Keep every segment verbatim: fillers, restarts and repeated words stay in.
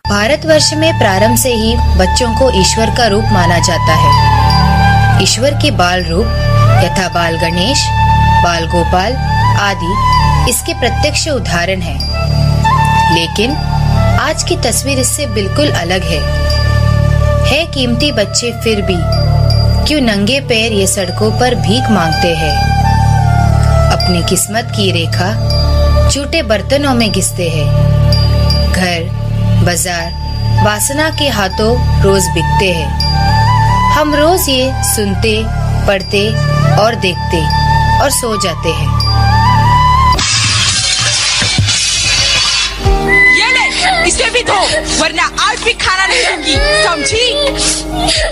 भारतवर्ष में प्रारंभ से ही बच्चों को ईश्वर का रूप माना जाता है। ईश्वर के बाल रूप यथा बाल गणेश, बाल गोपाल आदि इसके प्रत्यक्ष उदाहरण हैं। लेकिन आज की तस्वीर इससे बिल्कुल अलग है। है कीमती बच्चे फिर भी क्यों नंगे पैर ये सड़कों पर भीख मांगते हैं। अपनी किस्मत की रेखा झूठे बर्तनों में घिसते हैं। घर बाजार वासना के हाथों रोज बिकते हैं। हम रोज ये सुनते, पढ़ते और देखते और सो जाते हैं। ये ले, इसे भी दो, वरना आज भी खाना नहीं दूंगी, समझी?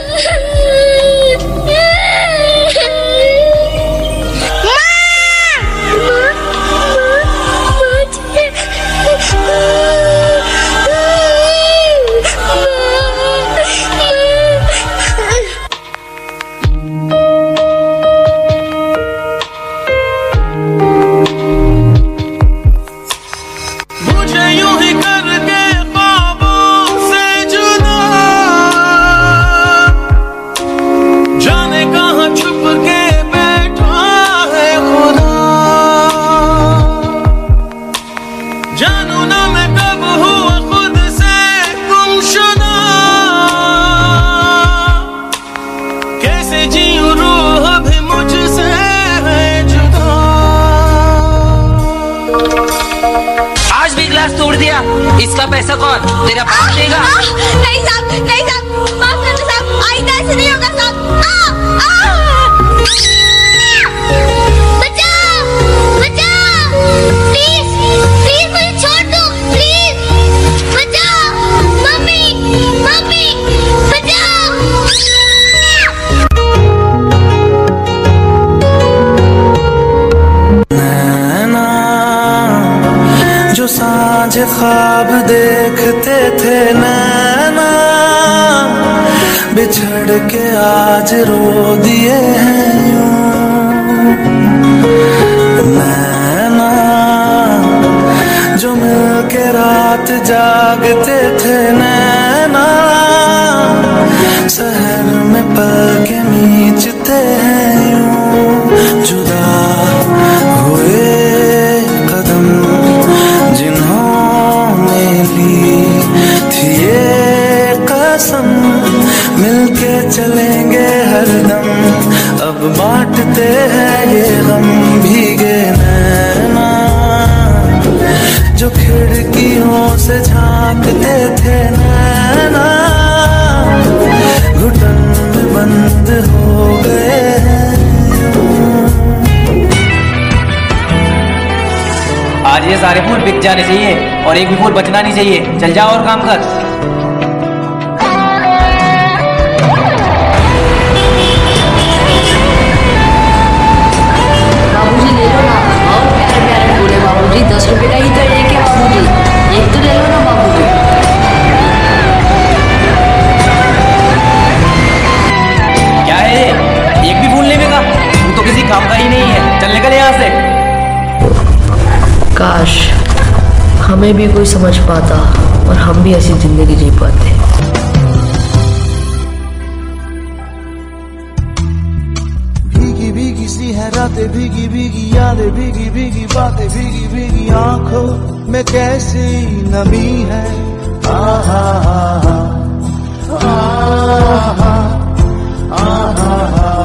तोड़ दिया, इसका पैसा कौन तेरा बाप देगा? नहीं साहब, नहीं साहब, माफ करना साहब, आइंदा ऐसे नहीं होगा साहब। बचाओ, बचाओ, प्लीज, प्लीज मुझे छोड़ दो, प्लीज, बचाओ, मम्मी, मम्मी, बचाओ। नैना जो सांझ ख्वाब देखते थे, नैना बिछड़ के आज रो दिए हैं यूं। नैना जो मिलके रात जागते थे, नैना शहर में पल के नीचते हैं यूं। जुदा हुए कदम जिन्होंने ली थी ये कसम, मिलके चलेंगे हरदम, अब बांटते हैं ये गम। भीगे नैना जो खिड़कियों से झांकते थे, नैना घुटन में बंद हो गए। आज ये सारे फूल बिक जाने चाहिए और एक भी फूल बचना नहीं चाहिए। चल जाओ और काम कर। बाबूजी ले लो ना, और प्यारे प्यारे फूल है बाबूजी, दस रुपए का ही तो एक है बाबूजी, एक तो ले लो ना बाबूजी। क्या है ये, एक भी फूल नहीं बिका? तू तो किसी काम का ही नहीं है, चल निकल यहाँ से। काश हमें भी कोई समझ पाता और हम भी ऐसी जिंदगी जी पाते। भीगी भीगी सी है रातें, भीगी भीगी यादें, भीगी भीगी बातें, भीगी भीगी आंखों में कैसी नमी है। आहा आहा आहा आहा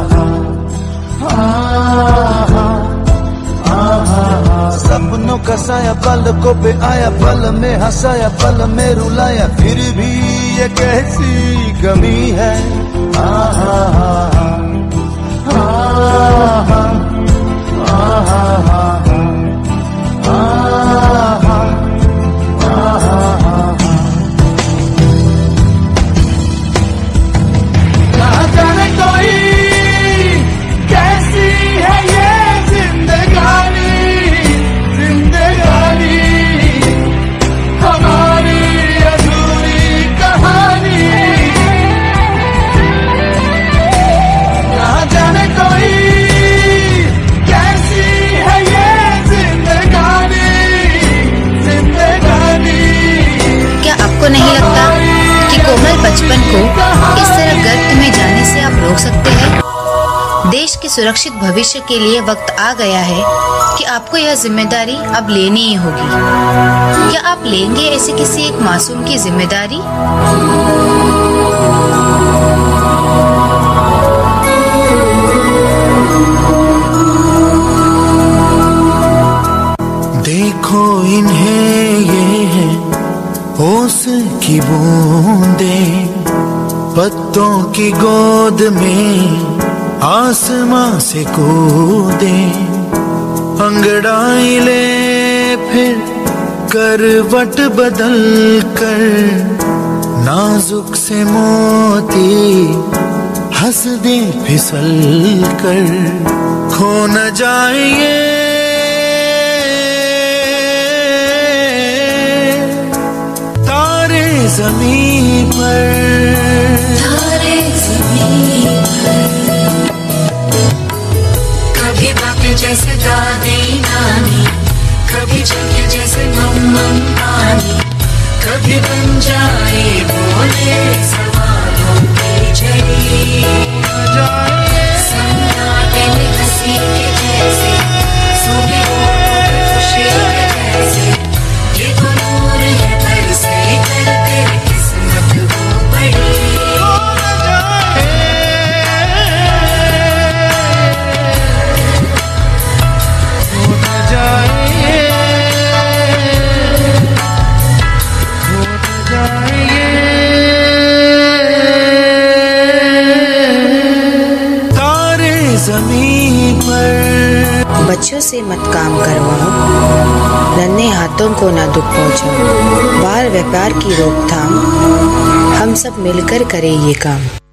आहा। सपनों का साया पलकों पे आया, पल में हंसाया, पल में रुलाया, फिर भी ये कैसी कमी है। आहा आहा आहा आहा आहा आहा। ना जाने कोई कैसी है ये जिंदगानी, जिंदगानी हमारी अधूरी कहानी। ना जाने कोई सुरक्षित भविष्य के लिए वक्त आ गया है कि आपको यह जिम्मेदारी अब लेनी ही होगी। क्या आप लेंगे ऐसे किसी एक मासूम की जिम्मेदारी? देखो इन्हें ये है ओस की बूंदें, पत्तों की गोद में आसमां से कूदे, अंगड़ाई ले फिर करवट बदल कर, नाजुक से मोती हंस दे फिसल कर, खो न जाए तारे ज़मीं पर, तारे ज़मीं पर। कभी बातें जैसे दादी नानी, कभी चमके जैसे मम्मा पानी, कभी बन जाए बोले सवालों की झड़ी, सन्नाटे में हंसी के जैसे, सुबह खुशी के जैसे, ये तो नूर है बरसे कर तेरी किस्मत हो बड़ी। बच्चों से मत काम करवाओ, नन्हे हाथों को ना दुख पहुंचाओ, बाल व्यापार की रोकथाम हम सब मिलकर करें ये काम।